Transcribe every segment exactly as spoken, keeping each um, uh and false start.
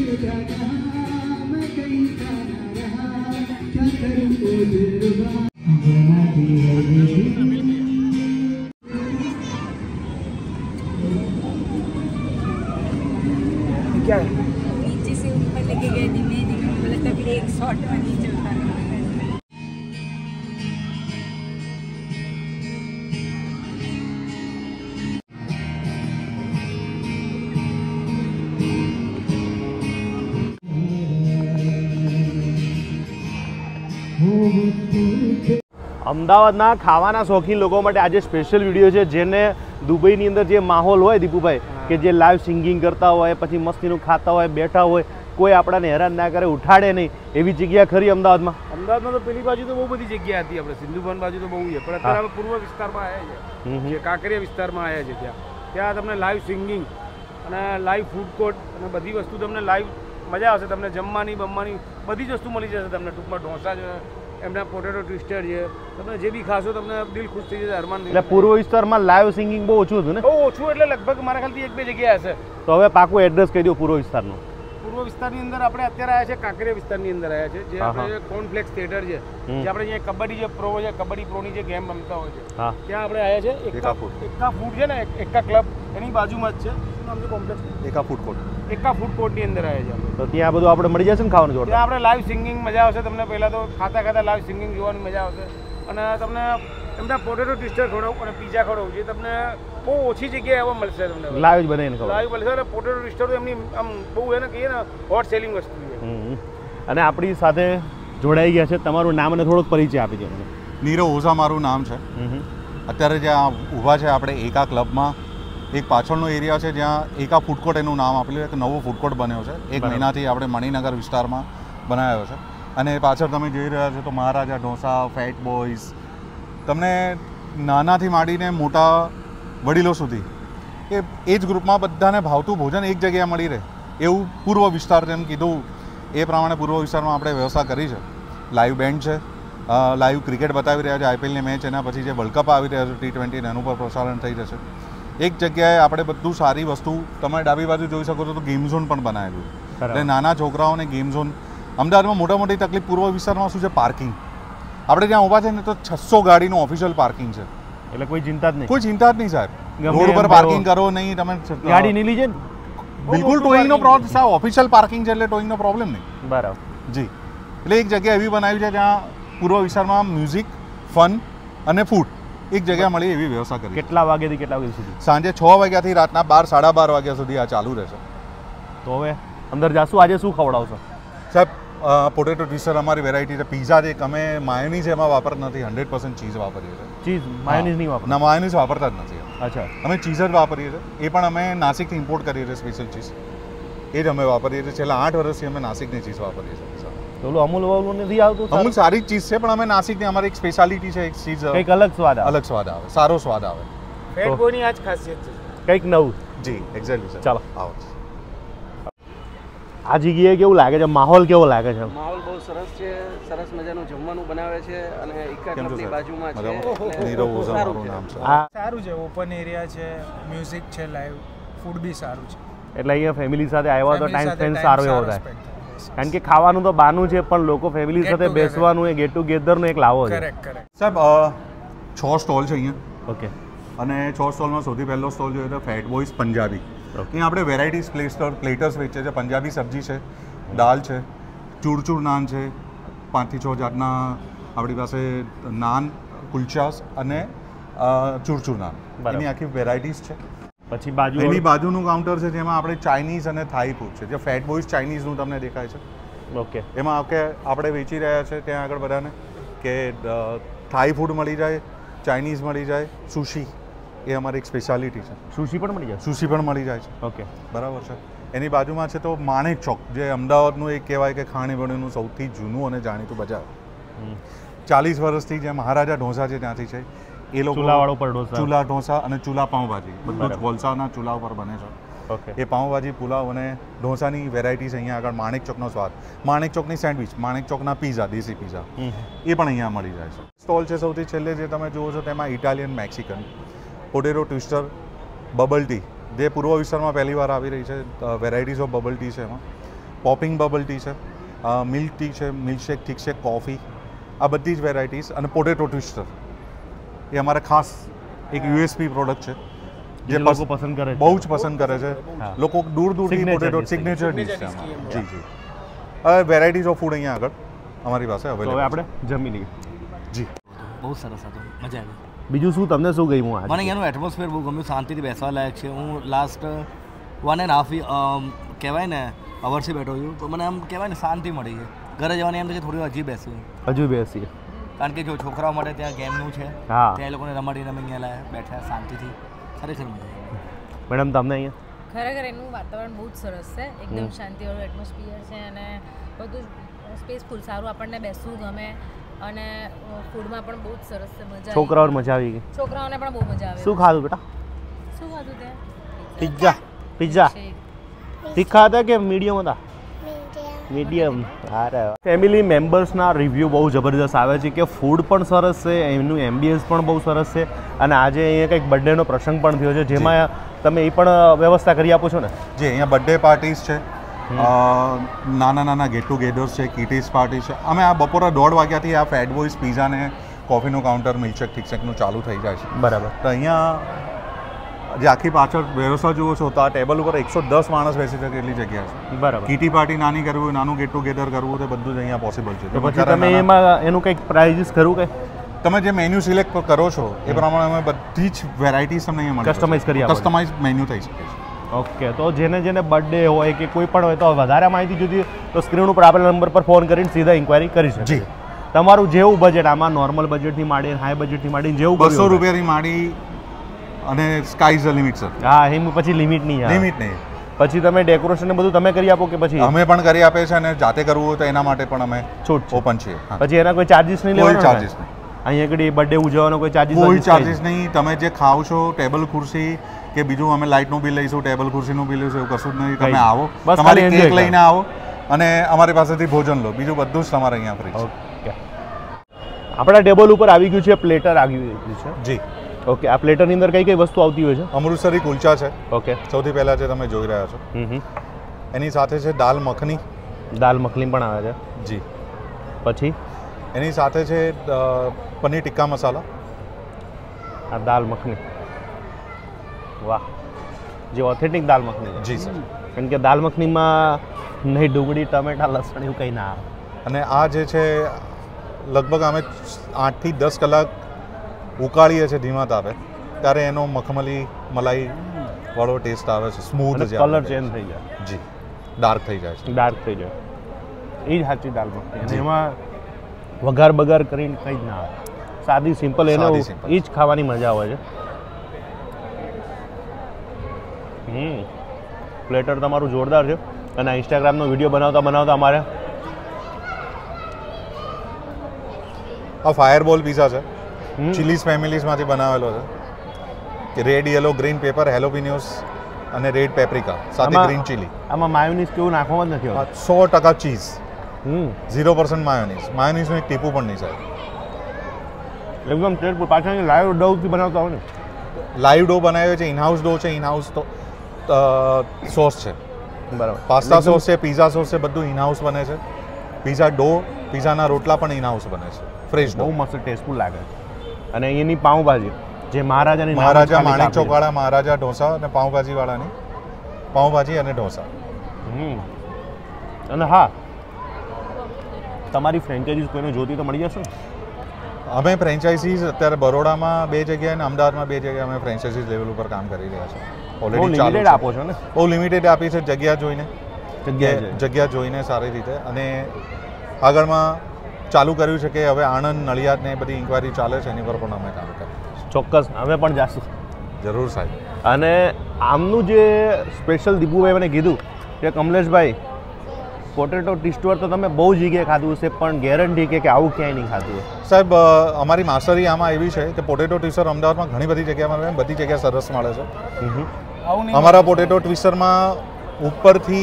क्या नीचे से ऊपर लेके गए धीमे धीमे, बोला तब एक शॉट में नीचे उतार। અમદાવાદના ખાવાના શોખીન લોકો માટે આજે સ્પેશિયલ વિડીયો છે, જેને દુબઈની અંદર જે માહોલ હોય દીપુભાઈ, કે જે લાઈવ સિંગિંગ કરતા હોય, પછી મસ્તીનું ખાતા હોય, બેઠા હોય, કોઈ આપણાને હેરાન ના કરે, ઉઠાડે નહીં, એવી જગ્યા ખરી અમદાવાદમાં? અમદાવાદમાં તો પેલી બાજુ તો બહુ બધી જગ્યા હતી, આપણે સિંધુભવન બાજુ તો બહુ છે, પણ અત્યારે આપણે પૂર્વ વિસ્તારમાં આવ્યા છે, કાંકરિયા વિસ્તારમાં આવ્યા છે. ત્યાં ત્યાં તમને લાઈવ સિંગિંગ અને લાઈવ ફૂડ કોર્ટ અને બધી વસ્તુ તમને લાઈવ મજા આવશે. તમને જમવાની બમવાની બધી જ વસ્તુ મળી જશે. તમને ટૂંકમાં ઢોસા છે, એમના પોટેટો ટ્વિસ્ટર છે, તમે જે બી ખાશો તમને દિલ ખુશ થઈ જશે. અરમાન એટલે પૂર્વ વિસ્તારમાં લાઈવ સિંગિંગ બહુ ઓછું હતું ને? બહુ ઓછું, એટલે લગભગ મારા ખ્યાલથી એક બે જગ્યાએ હશે. તો હવે પાકું એડ્રેસ કહી દો પૂર્વ વિસ્તારનું. પૂર્વ વિસ્તારની અંદર આપણે અત્યારે આવ્યા છે, કાંકરિયા વિસ્તારની અંદર આવ્યા છે, જે આપણે કોર્નફ્લેક્સ થિયેટર છે, જે આપણે અહીંયા કબડ્ડી જે પ્રો છે, કબડ્ડી પ્રોની જે ગેમ રમતા હોય છે, ત્યાં આપણે આવ્યા છે. એકા ફૂડ એકા ફૂડ છે ને, એકા ક્લબ એની બાજુમાં જ છે. શું નામ છે કોમ્પ્લેક્સ? એકા ફૂડ કોર્ટ. એકા ફૂડ કોર્ટની અંદર આવ્યા છે. તો ત્યાં બધું આપણે મળી જશે ને ખાવાનું જોડે? ત્યાં આપણે લાઈવ સિંગિંગ મજા આવશે તમને. પહેલાં તો ખાતા ખાતા લાઈવ સિંગિંગ જોવાની મજા આવશે, અને તમને એમના પોટેટો ટ્વિસ્ટર ખવડાવું અને પીઝા ખવડાવું, જે તમને બહુ ઓછી જગ્યાએ એવા મળશે. તમને લાઈવ જ બનાવીને ખવડાવું. લાઈવ મળશે. અને પોટેટો ટ્વિસ્ટર એમની આમ બહુ એને કહીએ ને હોટ સેલિંગ વસ્તુ છે. અને આપણી સાથે જોડાઈ ગયા છે, તમારું નામ અને થોડોક પરિચય આપી દો. નીરવ ઓઝા મારું નામ છે. અત્યારે જ્યાં ઊભા છે આપણે એકા ક્લબમાં, એક પાછળનો એરિયા છે જ્યાં એકા ફૂડ કોર્ટ એનું નામ આપેલું. એક નવો ફૂડ કોર્ટ બન્યો છે, એક મહિનાથી આપણે મણિનગર વિસ્તારમાં બનાવ્યો છે. અને પાછળ તમે જોઈ રહ્યા છો તો મહારાજા ઢોસા, ફેટ બોયઝ, તમને નાનાથી માંડીને મોટા વડીલો સુધી એ એ જ ગ્રુપમાં બધાને ભાવતું ભોજન એક જગ્યાએ મળી રહે એવું પૂર્વ વિસ્તાર, જેમ કીધું એ પ્રમાણે પૂર્વ વિસ્તારમાં આપણે વ્યવસ્થા કરી છે. લાઈવ બેન્ડ છે, લાઈવ ક્રિકેટ બતાવી રહ્યા છે, આઈપીએલની મેચ, એના પછી જે વર્લ્ડ કપ આવી રહ્યા છે ટી ટ્વેન્ટી, એનું પર પ્રસારણ થઈ જશે. એક જગ્યાએ આપણે બધું સારી વસ્તુ, તમે ડાબી બાજુ જોઈ શકો છો તો ગેમ ઝોન પણ બનાવેલું, એટલે નાના છોકરાઓને ગેમ ઝોન. અમદાવાદમાં મોટા મોટી તકલીફ પૂર્વ વિસ્તારમાં શું છે? પાર્કિંગ. આપણે જ્યાં ઊભા છે ને તો છસો ગાડીનું ઓફિશિયલ પાર્કિંગ છે, એટલે કોઈ ચિંતા જ નહીં. કોઈ ચિંતા જ નહીં સાહેબ. રોડ પર પાર્કિંગ કરો નહીં, તમે ગાડી નહીં લીજે ને, બિલકુલ ટોઈંગનો પ્રોબ્લેમ સાહેબ. ઓફિશિયલ પાર્કિંગ છે એટલે ટોઈંગનો પ્રોબ્લેમ નહીં. બરાબર જી. એટલે એક જગ્યા એવી બનાવી છે જ્યાં પૂર્વ વિસ્તારમાં મ્યુઝિક, ફન અને ફૂડ એક જગ્યા મળી એવી વ્યવસ્થા કરી. કેટલા વાગ્યાથી કેટલા વાગ્યા સુધી? સાંજે છ વાગ્યાથી રાતના બાર સાડા બાર વાગ્યા સુધી આ ચાલુ રહેશે. તો હવે અંદર જાશું. આજે શું ખવડાવશો સાહેબ? પોટેટો ટ્વિસ્ટર અમારી વેરાયટી છે. પીઝા જે અમે માયોનીઝ એમાં વાપરતા નથી, હંડ્રેડ પર્સન્ટ ચીઝ વાપરીએ છીએ. ચીઝ માયોનીઝ નહીં વાપરતા? ના, માયોનીઝ વાપરતા જ નથી. અચ્છા. અમે ચીઝ જ વાપરીએ છીએ. એ પણ અમે નાસિકથી ઇમ્પોર્ટ કરીએ છીએ સ્પેશિયલ ચીઝ, એ જ અમે વાપરીએ છીએ. છેલ્લા આઠ વર્ષથી અમે નાસિકની ચીઝ વાપરીએ છીએ. પેલું અમૂલ વમૂલ નથી આવતું? અમૂલ સારી ચીઝ છે, પણ અમે નાસિકની અમારી એક સ્પેશિયાલિટી છે, એક ચીઝ કંઈક અલગ સ્વાદ આવે. અલગ સ્વાદ આવે, સારો સ્વાદ આવે. ફેટ બોયની આ જ ખાસિયત છે, કંઈક નવું. જી, એક્ઝેક્ટલી સર. ચાલો આવો. આ જગ્યાએ કેવું લાગે છે? માહોલ કેવો લાગે છે? માહોલ બહુ સરસ છે, સરસ મજાનું જમવાનું બનાવે છે, અને એકા ક્લબની બાજુમાં છે. નીરવ ઓઝા મારું નામ છે. સારું છે, ઓપન એરિયા છે, મ્યુઝિક છે, લાઈવ ફૂડ બી સારું છે. એટલે અહીંયા ફેમિલી સાથે આવ્યા તો ટાઈમ સ્પેન્ડ સારો એવો થાય. કારણ કે ખાવાનું તો બહારનું છે, પણ લોકો ફેમિલી સાથે બેસવાનું, એ ગેટ ટુગેધરનો એક લાવો છે. Correct correct. સાહેબ છ સ્ટોલ છે અહીંયા. ઓકે. અને છ સ્ટોલમાં સૌથી પહેલો સ્ટોલ જોઈએ તો ફેટ બોયઝ પંજાબી. અહીંયા આપણે વેરાયટીઝ પ્લેસ્ટર પ્લેટર્સ વેચે છે. પંજાબી સબ્જી છે, દાલ છે, ચૂરચૂર નાન છે, પાંચથી છ જાતના આપણી પાસે નાન, કુલચાસ અને ચૂરચૂર નાન, એની આખી વેરાયટીઝ છે. પછી બાજુ એની બાજુનું કાઉન્ટર છે જેમાં આપણે ચાઇનીઝ અને થાઈ ફૂડ છે. જે ફેટ બોયઝ ચાઇનીઝનું તમને દેખાય છે. ઓકે. એમાં કે આપણે વેચી રહ્યા છે ત્યાં આગળ બધાને કે થાઈ ફૂડ મળી જાય, ચાઇનીઝ મળી જાય, સુશી એ અમારી એક સ્પેશિયાલિટી છે. સુશી પણ મળી જાય? સુશી પણ મળી જાય છે. ઓકે, બરાબર છે. એની બાજુમાં છે તો માણેક ચોક, જે અમદાવાદનું એક કહેવાય કે ખાણીપીણીનું સૌથી જૂનું અને જાણીતું બજાર. ચાલીસ વર્ષથી જે મહારાજા ઢોસા છે ત્યાંથી છે એ લોકો ચૂલાવાળો પર ઢોસા, ચૂલા ઢોસા અને ચૂલા પાઉંભાજી બધું જ કોલસાના ચૂલા ઉપર બને છે. ઓકે. એ પાઉંભાજી, પુલાવ અને ઢોસાની વેરાયટી છે અહીંયા આગળ. માણેક ચોકનો સ્વાદ, માણેક ચોકની સેન્ડવિચ, માણેક ચોકના પીઝા, દેશી પીઝા, એ પણ અહીંયા મળી જાય છે. સ્ટોલ છે સૌથી છેલ્લે જે તમે જુઓ છો તેમાં Italian, Mexican, potato twister, bubble tea, જે પૂર્વ વિસ્તારમાં પહેલી વાર આવી રહી છે. વેરાયટીઝ ઓફ બબલ ટી છે એમાં. પોપિંગ બબલ ટી છે, મિલ્ક ટી છે, મિલ્કશેક, થિકશેક, કોફી, આ બધી જ વેરાયટીઝ. અને પોટેટો ટ્વિસ્ટર એ અમારે ખાસ એક યુએસપી પ્રોડક્ટ છે જે લોકો પસંદ કરે છે, બહુ જ પસંદ કરે છે. હા. લોકો દૂર દૂરથી પોટેટો સિગ્નેચર ડીશ છે અમારી. જી જી હવે વેરાયટીઝ ઓફ ફૂડ અહીંયા આગળ અમારી પાસે તો હવે અવેલેબલ આપણે જમી લઈએ. જી. બહુ સરસ હતું, મજા આવી. બીજું શું તમને શું ગમ્યું આજે? મને અહીંયાનું એટમોસ્ફિયર બહુ ગમ્યું, શાંતિથી બેસવા લાયક છે. હું લાસ્ટ વન એન્ડ હાફ કહેવાય ને અવરથી બેઠો છું તો મને આમ કહેવાય ને શાંતિ મળી છે. ઘરે જવાની એમ છે થોડી હજી બેસું, હજુ બેસીએ, કારણ કે જો છોકરાઓ માટે ત્યાં ગેમનું છે, હા. ત્યાં એ લોકોને રમાડી રમી અહીંયા લાયા બેઠા શાંતિથી, ખરેખર મજા આવી. મેડમ તમને અહીંયા ખરેખર એનું વાતાવરણ બહુ જ સરસ છે, એકદમ શાંતિવાળું એટમોસ્ફિયર છે અને બધું સ્પેસફુલ સારું, આપણને બેસવું ગમે અને ફૂડમાં પણ બહુ જ સરસ છે, મજા. છોકરાઓને મજા આવી ગઈ? છોકરાઓને પણ બહુ મજા આવે. શું ખાધું બેટા? શું ખાધું ત્યાં? પિઝા. પિઝા તીખા હતા કે મીડિયમ હતા? મીડિયમ. અરે ફેમિલી મેમ્બર્સના રિવ્યૂ બહુ જબરદસ્ત આવે છે કે ફૂડ પણ સરસ છે, એમનું એમ્બિયન્સ પણ બહુ સરસ છે અને આજે અહીંયા કંઈક બર્થડેનો પ્રસંગ પણ થયો છે જેમાં તમે એ પણ વ્યવસ્થા કરી આપો છો ને? જી, અહીંયા બર્થડે પાર્ટીઝ છે, નાના નાના ગેટ ટુગેધર્સ છે, કિટીઝ પાર્ટી છે. અમે આ બપોરે દોઢ વાગ્યાથી આ ફેટ બોયઝ પીઝા ને કોફીનું કાઉન્ટર, મિલ્કશેક ઠીકશેકનું ચાલુ થઈ જાય છે. બરાબર. તો અહીંયા જે આખી પાછળ વ્યવસ્થા જુઓ છો તો આ ટેબલ ઉપર એકસો દસ માણસ બેસી શકે એટલી જગ્યા છે. બરાબર. કીટી પાર્ટી નાની કરવી હોય, નાનું ગેટ ટુગેધર કરવું તો બધું જ અહીંયા પોસિબલ છે. તો પછી તમે એમાં એનું કંઈક પ્રાઇઝિસ ખરું કે તમે જે મેન્યુ સિલેક્ટ કરો છો એ પ્રમાણે અમે બધી જ વેરાયટીઝ તમને અહીંયા મળે, કસ્ટમાઇઝ કરી આપો. કસ્ટમાઇઝ મેન્યુ થઈ શકે છે. ઓકે, તો જેને જેને બર્થડે હોય કે કોઈ પણ હોય તો વધારે માહિતી જોઈતી તો સ્ક્રીન ઉપર આપેલા નંબર પર ફોન કરીને સીધા ઇન્ક્વાયરી કરી શકે. જી. તમારું જેવું બજેટ, આમાં નોર્મલ બજેટથી માંડીને હાઈ બજેટથી માંડીને જેવું બસો રૂપિયાની માંડી અને sky is the limit sir. હા, એમ પછી લિમિટ નહીં આવે. લિમિટ નહીં. પછી તમે ડેકોરેશન ને બધું તમે કરી આપો કે પછી અમે પણ કરી આપે છે અને જાતે કરવું હોય તો એના માટે પણ અમે છૂટ છે. ઓપન છીએ. હા. પછી એના કોઈ ચાર્જિસ નહીં કોઈ લેવાના? ચાર્જિસ નહીં. અહીંયા આગળ બર્થડે ઉજવવાનો કોઈ ચાર્જિસ? કોઈ ચાર્જિસ નહીં. તમે જે ખાવ છો, ટેબલ ખુરશી કે બીજું અમે લાઇટનું બિલ લઈશું, ટેબલ ખુરશીનું બિલ લઈશું, એવું કશું જ નહીં. તમે આવો, તમારી કેક લઈને આવો અને અમારી પાસેથી ભોજન લો, બીજું બધું જ તમારે અહીંયા ફ્રી છે. ઓકે, આપણા ટેબલ ઉપર આવી ગયું છે પ્લેટર આવી ગયું છે. જી. ઓકે, આ પ્લેટરની અંદર કઈ કઈ વસ્તુ આવતી હોય છે? અમૃતસરી કુલચા છે ઓકે, સૌથી પહેલાં જે તમે જોઈ રહ્યા છો. હમ હમ. એની સાથે છે દાલ મખની. દાલ મખની પણ આવે છે. જી. પછી એની સાથે છે અ, પનીર ટિક્કા મસાલા. આ દાલ મખની, વાહ, જે ઓથેન્ટિક દાલ મખની છે. જી સર. કારણ કે દાલ મખનીમાં નહીં ડુંગળી, ટમેટા, લસણ એવું કંઈ ના આવે. અને આ જે છે લગભગ અમે આઠથી દસ કલાક ઉકાળીએ છીએ ધીમા તાપે, ત્યારે એનો મખમલી મલાઈ વાળો ટેસ્ટ આવે છે, સ્મૂથ જે કલર ચેન્જ થઈ જાય. જી, ડાર્ક થઈ જાય છે. ડાર્ક થઈ જાય, એ જ સાચી દાલ મખની. અને એમાં વઘાર બગાર કરીને કંઈ જ ના આવે, સાદી સિમ્પલ, એને સાદી simple. એ જ ખાવાની મજા આવે છે. હમ, પ્લેટર તમારું જોરદાર છે. અને ઇન્સ્ટાગ્રામનો વિડીયો બનાવતા બનાવતા અમારે આ ફાયરબોલ પીઝા છે, હમ. ચીલીઝ ફેમિલીઝમાંથી બનાવેલો છે. Red, yellow, green pepper, jalapenos અને રેડ પેપ્રિકા સાથે આમાં- ગ્રીન ચીલી. આમાં માયોનીઝ કેવું નાખવામાં જ નથી હોતું. સો ટકા cheese, hmm, zero percent mayonnaise. માયોનીઝનું એક ટીપું પણ નહીં સાહેબ. એકદમ ટેસ્ટ. પાછળ લાઈવ ડવથી બનાવતા હોય ને. લાઈવ ડો બનાવ્યો છે, ઇનહાઉસ ડો છે, ઇનહાઉસ તો સોસ છે, બરાબર. પાસ્તા સોસ છે, પીઝા સોસ છે, બધું ઇનહાઉસ બને છે. પીઝા ડો, પીઝાના રોટલા પણ ઇનહાઉસ બને છે, ફ્રેશ ડો. બહુ મસ્ત ટેસ્ટફુલ લાગે. અને એની પાઉંભાજી જે મહારાજાની નામ મહારાજા ખાલી માણેક કાપી છે. ચોકવાળા મહારાજા ઢોસા અને પાઉંભાજી વાળાની પાઉંભાજી અને ઢોસા. હમ. અને હા, તમારી ફ્રેન્ચાઇઝીસ કોઈને જોતી તો મળી જશે ને? અમે ફ્રેન્ચાઇઝીસ અત્યારે બરોડામાં બે જગ્યાએ અને અમદાવાદમાં બે જગ્યાએ અમે ફ્રેન્ચાઇઝીસ લેવલ ઉપર કામ કરી રહ્યા છીએ. બહુ ઓલરેડી ચાલુ લિમિટેડ છે. આપો છો ને? બહુ લિમિટેડ આપી છે, જગ્યા જોઈને જગ્યાએ કે જગ્યા જોઈને સારી રીતે. અને આગળમાં ચાલુ કર્યું છે કે હવે આણંદ, નડિયાદ ને બધી ઇન્ક્વાયરી ચાલે છે, એની પર પણ અમે કામ કરીએ છીએ. ચોક્કસ, અમે પણ જાશું. જરૂર સાહેબ. અને આમનું જે સ્પેશિયલ દીપુભાઈ મને કીધું કે કમલેશભાઈ, પોટેટો ટીસ્ટોર તો તમે બહુ જગ્યાએ ખાધું હશે પણ ગેરંટી કે કે આવું ક્યાંય નહીં ખાધું હોય. સાહેબ, અ, અમારી માસ્ટરી આમાં એવી છે કે પોટેટો ટ્વિસ્ટર અમદાવાદમાં ઘણી બધી જગ્યાએ મળે, બધી જગ્યાએ સરસ મળે છે. હમ હમ. આવું નહીં અમારા પોટેટો ટ્વિસ્ટરમાં ઉપરથી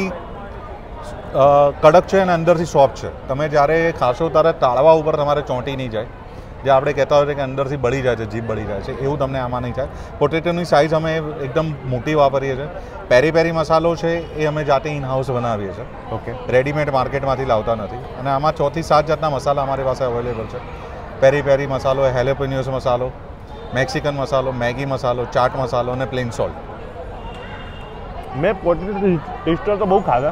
અ, કડક છે અને અંદરથી સોફ્ટ છે. તમે જ્યારે ખાશો ત્યારે તાળવા ઉપર તમારે ચોંટી નહીં જાય. જે આપણે કહેતા હોય છે કે અંદરથી બળી જાય છે, જીભ બળી જાય છે, એવું તમને આમાં નહીં થાય. પોટેટોની સાઇઝ અમે એકદમ મોટી વાપરીએ છીએ. પેરી પેરી મસાલો છે એ અમે જાતે ઇન હાઉસ બનાવીએ છીએ. ઓકે. રેડીમેડ માર્કેટમાંથી લાવતા નથી. અને આમાં ચોથી સાત જાતના મસાલા અમારી પાસે અવેલેબલ છે. પેરી પેરી મસાલો, હેલેપિનિયોસ મસાલો, મેક્સિકન મસાલો, મેગી મસાલો, ચાટ મસાલો અને પ્લેન સોલ્ટ. મેં પોટેટો ટ્વિસ્ટર તો બહુ ખાધા,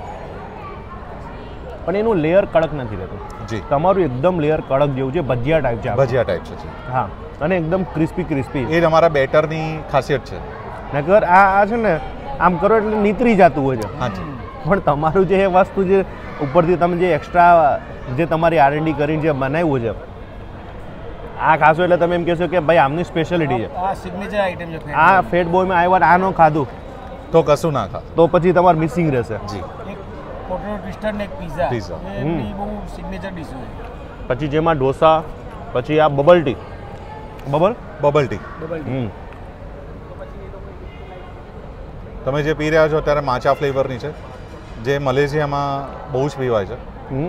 પણ એનું લેયર કડક નથી રહેતું. જી. તમારું એકદમ લેયર કડક જેવું છે, ભજીયા ટાઈપ છે. ભજીયા ટાઈપ છે. હા, અને એકદમ ક્રિસ્પી ક્રિસ્પી. એ જ અમારા બેટરની ખાસિયત છે. નકર આ આ છે ને આમ કરો એટલે નીતરી જતું હોય છે. હાજી. પણ તમારું જે એ વસ્તુ જે ઉપરથી તમે જે એક્સ્ટ્રા જે તમારી આર એન્ડ ડી કરીને જે બનાવ્યું છે, આ ખાસો એટલે તમે એમ કહેશો કે ભાઈ આમની સ્પેશિયાલિટી છે. આ સિગ્નેચર આઇટમ છે. આ ફેટ બોયમાં આવ્યા આ ન ખાધું તો કશું ના ખા, તો પછી તમારે મિસિંગ રહેશે. જી. એક પોટેટો ટ્વિસ્ટર ને એક પિઝા. Pizza. એ બહુ સિગ્નેચર ડિશ છે. પછી જેમાં ઢોસા, પછી આ bubble tea. Bubble bubble tea hmm તમે જે પી રહ્યા છો અત્યારે માચા ફ્લેવરની છે, જે મલેશિયામાં બહુ જ પીવાય છે. હમ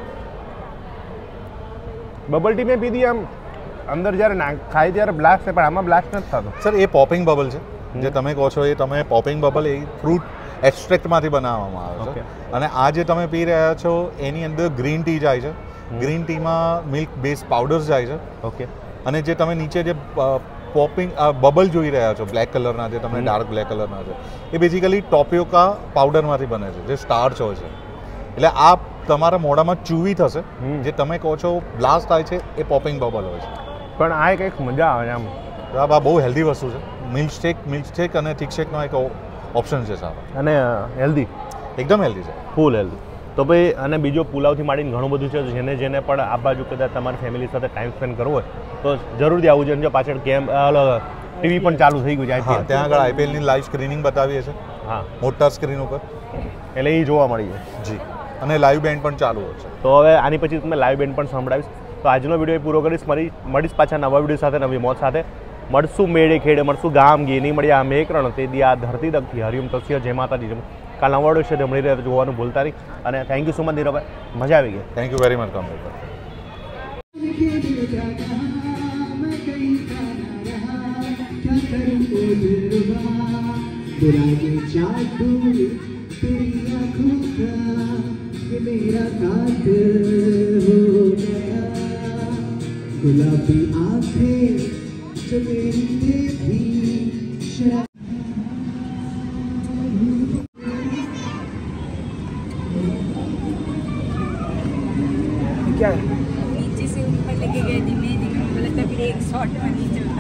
બબલ ટી મેં પીધી, આમ અંદર જ્યારે નાખ ખાય ત્યારે બ્લાસ્ટ થાય, પણ આમાં બ્લાસ્ટ નથી થતો. સર એ પોપિંગ બબલ છે જે તમે કહો છો, એ તમે પોપિંગ બબલ એ ફ્રૂટ એક્સ્ટ્રેક્ટમાંથી બનાવવામાં આવે છે. અને આ જે તમે પી રહ્યા છો એની અંદર ગ્રીન ટી જાય છે. ગ્રીન ટીમાં મિલ્ક બેઝ પાવડર્સ જાય છે. ઓકે. અને જે તમે નીચે જે પોપિંગ બબલ જોઈ રહ્યા છો બ્લેક કલરના, જે તમને ડાર્ક બ્લેક કલરના છે, એ બેઝિકલી ટોપિયોકા પાવડરમાંથી બને છે, જે સ્ટાર્ચ હોય છે. એટલે આ તમારા મોઢામાં ચૂવી થશે, જે તમે કહો છો બ્લાસ્ટ થાય છે, એ પોપિંગ બબલ હોય છે. પણ આ કંઈક મજા આવે આમ. આ બહુ હેલ્ધી વસ્તુ છે. મિલ્ક શેક મિલ્ક શેક અને થિક શેકનો એક ઓપ્શન છે સારો, અને હેલ્ધી, એકદમ હેલ્ધી છે, ફૂલ હેલ્ધી. તો ભાઈ અને બીજો પુલાવથી માંડીને ઘણું બધું છે, જેને જેને પણ આ બાજુ કદાચ તમારી ફેમિલી સાથે ટાઈમ સ્પેન્ડ કરવો હોય તો જરૂરથી આવવું જોઈએ. જો પાછળ કેમ ટીવી પણ ચાલુ થઈ ગયું છે. હા, ત્યાં આગળ આઈપીએલની લાઈવ સ્ક્રીનિંગ બતાવીએ છીએ. હા, મોટા સ્ક્રીન ઉપર, એટલે એ જોવા મળી જાય. જી. અને લાઈવ બેન્ડ પણ ચાલુ હોય છે. તો હવે આની પછી તમે લાઈવ બેન્ડ પણ સંભળાવીશ. તો આજનો વિડીયો પૂરો કરીશ. મળી મળીશ પાછા નવા વિડીયો સાથે, નવી મોજ સાથે. મળશું મેળે ખેડે, મળશું ગામ ગી, નહીં મળ્યા અમે એકરણ તે દી આ ધરતી દગથી હરિયમ તસ્ય જય માતાજી. કાલ નવા વિડીયો છે મળી રહ્યા જોવાનું ભૂલતા નહીં. અને થેન્ક યુ સો મચ નીરવભાઈ, મજા આવી ગઈ. થેન્ક યુ વેરી મચ કમલેશભાઈ. गुलाबी आंखें जो मेरी थी शराब क्या नीचे से ऊपर लेके गए धीमे धीमे, बोला था फिर एक शॉट में नीचे